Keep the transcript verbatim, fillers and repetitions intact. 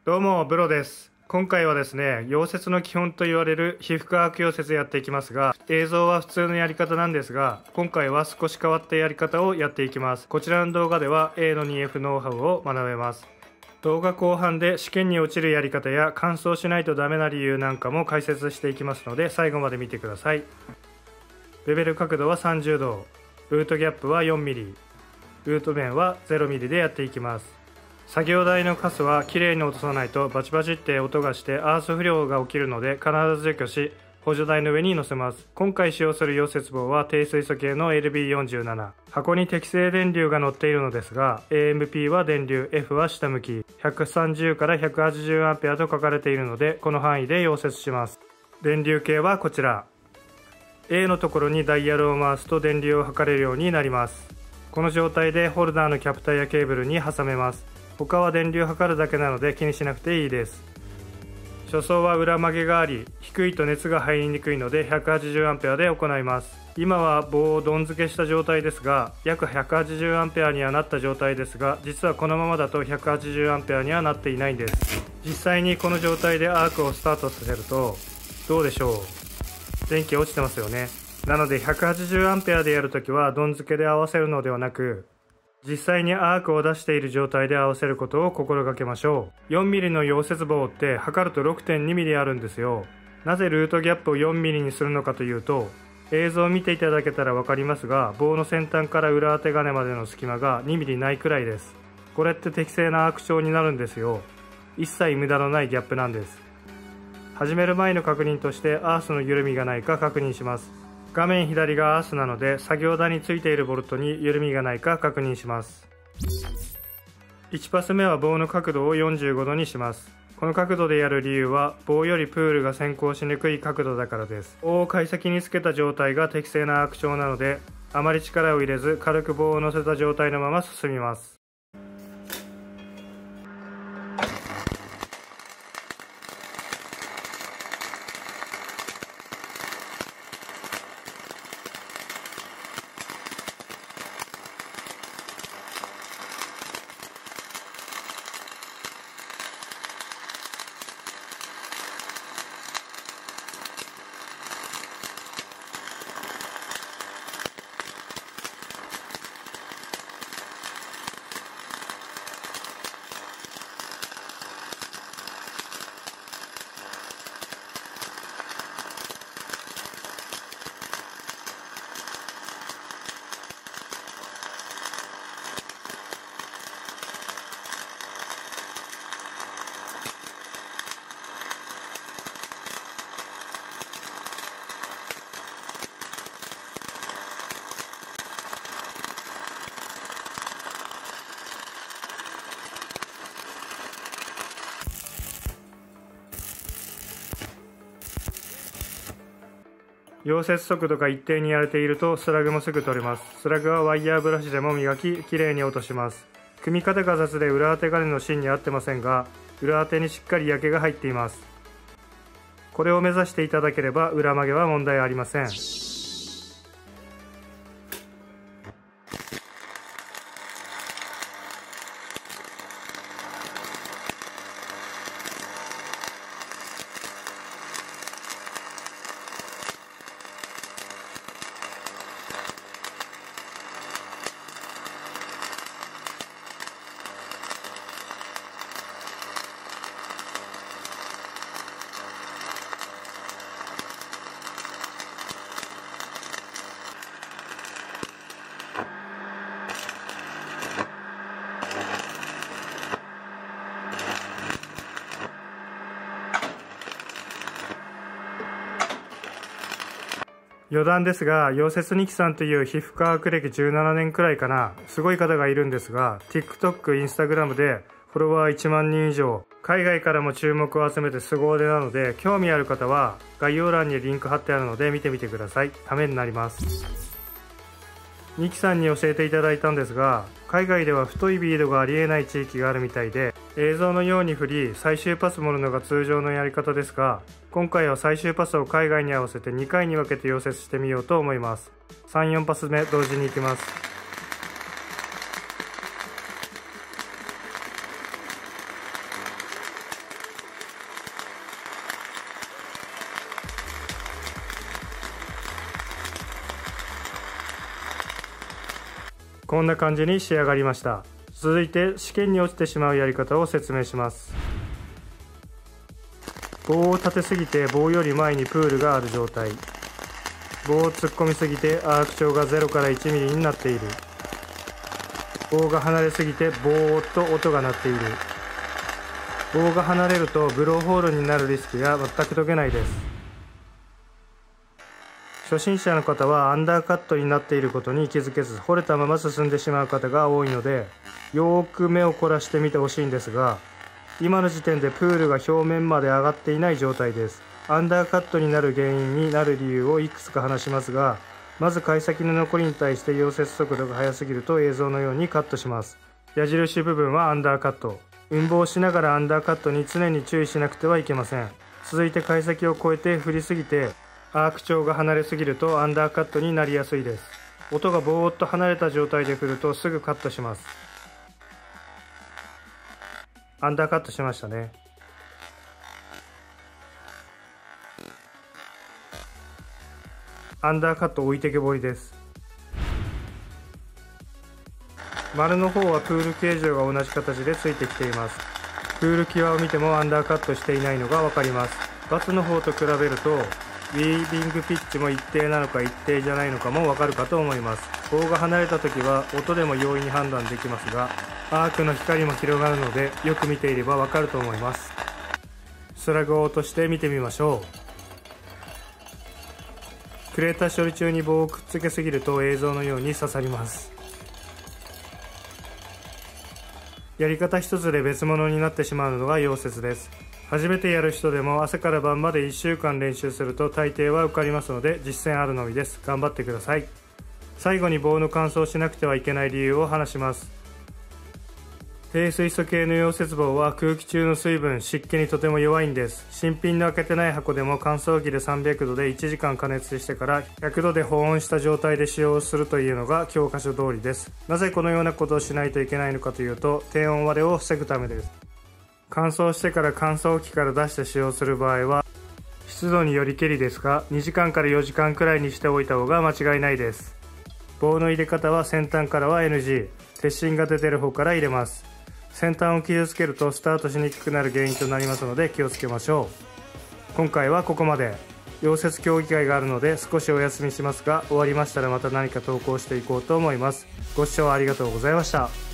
どうもブロです。今回はですね、溶接の基本と言われる皮膚化学溶接やっていきますが、映像は普通のやり方なんですが、今回は少し変わったやり方をやっていきます。こちらの動画では エー の にエフ ノウハウを学べます。動画後半で試験に落ちるやり方や乾燥しないとダメな理由なんかも解説していきますので、最後まで見てください。ベベル角度はさんじゅうど、ルートギャップは よんミリ、ルート面は ゼロミリでやっていきます。作業台のカスはきれいに落とさないとバチバチって音がしてアース不良が起きるので、必ず除去し補助台の上に乗せます。今回使用する溶接棒は低水素系の エルビーよんじゅうなな、 箱に適正電流が載っているのですが エーエムピー は電流、 F は下向き、ひゃくさんじゅうからひゃくはちじゅうアンペアと書かれているので、この範囲で溶接します。電流計はこちら。 A のところにダイヤルを回すと電流を測れるようになります。この状態でホルダーのキャプターやケーブルに挟めます。他は電流を測るだけなので気にしなくていいです。初走は裏曲げがあり、低いと熱が入りにくいので ひゃくはちじゅうアンペアで行います。今は棒をどん付けした状態ですが、約ひゃくはちじゅうアンペアにはなった状態ですが、実はこのままだとひゃくはちじゅうアンペアにはなっていないんです。実際にこの状態でアークをスタートさせるとどうでしょう。電気落ちてますよね。なので ひゃくはちじゅうアンペアでやるときはどん付けで合わせるのではなく、実際にアークを出している状態で合わせることを心がけましょう。 よんミリ の溶接棒って測ると ろくてんにミリ あるんですよ。なぜルートギャップを よんミリ にするのかというと、映像を見ていただけたら分かりますが、棒の先端から裏当て金までの隙間が にミリ ないくらいです。これって適正なアーク調になるんですよ。一切無駄のないギャップなんです。始める前の確認としてアースの緩みがないか確認します。画面左がアースなので、作業台についているボルトに緩みがないか確認します。いちパス目は棒の角度をよんじゅうごどにします。この角度でやる理由は、棒よりプールが先行しにくい角度だからです。棒を解析につけた状態が適正なアーク調なので、あまり力を入れず軽く棒を乗せた状態のまま進みます。溶接速度が一定にやれているとスラグもすぐ取れます。スラグはワイヤーブラシでも磨き、きれいに落とします。組み方が雑で裏当て金の芯に合ってませんが、裏当てにしっかり焼けが入っています。これを目指していただければ裏曲げは問題ありません。余談ですが、溶接にきさんという皮膚科学歴じゅうななねんくらいかな、すごい方がいるんですが、TikTok、Instagram でフォロワーいちまんにん以上、海外からも注目を集めて凄腕なので、興味ある方は概要欄にリンク貼ってあるので見てみてください。ためになります。ニキさんに教えていただいたんですが、海外では太いビードがありえない地域があるみたいで、映像のように振り最終パス盛るのが通常のやり方ですが、今回は最終パスを海外に合わせてにかいに分けて溶接してみようと思います。さん、よんパス目同時に行きます。 こんな感じに仕上がりました。続いて試験に落ちてしまうやり方を説明します。棒を立てすぎて棒より前にプールがある状態。棒を突っ込みすぎてアーク長がゼロからいちミリになっている。棒が離れすぎてボーっと音が鳴っている。棒が離れるとブローホールになるリスクが全く解けないです。初心者の方はアンダーカットになっていることに気づけず、掘れたまま進んでしまう方が多いので、よーく目を凝らしてみてほしいんですが、今の時点でプールが表面まで上がっていない状態です。アンダーカットになる原因になる理由をいくつか話しますが、まず貝先の残りに対して溶接速度が速すぎると映像のようにカットします。矢印部分はアンダーカット。運動しながらアンダーカットに常に注意しなくてはいけません。続いて貝先を越えて振りすぎてアーク長が離れすぎるとアンダーカットになりやすいです。音がぼーっと離れた状態で振るとすぐカットします。アンダーカットしましたね。アンダーカット置いてけぼりです。丸の方はプール形状が同じ形でついてきています。プール際を見てもアンダーカットしていないのが分かります。バツの方と比べるとウィービングピッチも一定なのか一定じゃないのかも分かるかと思います。棒が離れた時は音でも容易に判断できますが、アークの光も広がるのでよく見ていれば分かると思います。スラグを落として見てみましょう。クレーター処理中に棒をくっつけすぎると映像のように刺さります。やり方一つで別物になってしまうのが溶接です。初めてやる人でも朝から晩までいっしゅうかん練習すると大抵は受かりますので、実践あるのみです。頑張ってください。最後に棒の乾燥をしなくてはいけない理由を話します。低水素系の溶接棒は空気中の水分、湿気にとても弱いんです。新品の開けてない箱でも乾燥機でさんびゃくどでいちじかん加熱してからひゃくどで保温した状態で使用するというのが教科書通りです。なぜこのようなことをしないといけないのかというと、低温割れを防ぐためです。乾燥してから乾燥機から出して使用する場合は湿度によりけりですがにじかんからよじかんくらいにしておいた方が間違いないです。棒の入れ方は先端からは エヌジー、 鉄芯が出てる方から入れます。先端を傷つけるとスタートしにくくなる原因となりますので気をつけましょう。今回はここまで。溶接競技会があるので少しお休みしますが、終わりましたらまた何か投稿していこうと思います。ご視聴ありがとうございました。